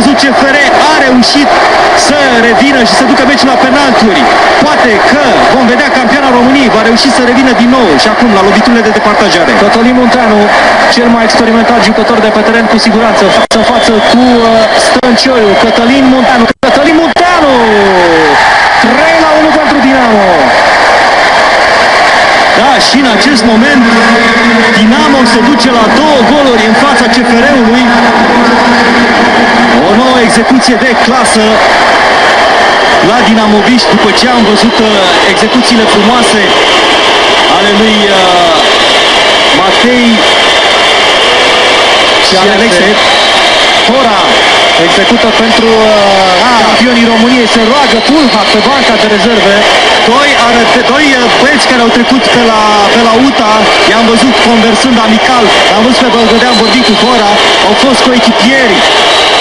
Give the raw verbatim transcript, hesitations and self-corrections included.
văzut C F R a reușit să revină și să ducă meciul la penalturi. Poate că vom vedea campioana României va reuși să revină din nou și acum la loviturile de departajare. Cătălin Munteanu, cel mai experimentat jucător de pe teren cu siguranță, față în față cu uh, Stăncioiu. Cătălin Munteanu, Cătălin Munteanu! trei la unu pentru Dinamo. Da, și în acest moment Dinamo se duce la două goluri în fața C F R-ului. O nouă execuție de clasă la dinamoviști după ce am văzut uh, execuțiile frumoase ale lui uh, Matei și, și Alexe. Hora execută pentru uh, campionii României. Se roagă Pulha pe banca de rezerve. Doi, arăte, doi băieți care au trecut pe la, pe la U T A, i-am văzut conversând amical, am văzut pe Bălgădean vorbi cu Hora, au fost coechipieri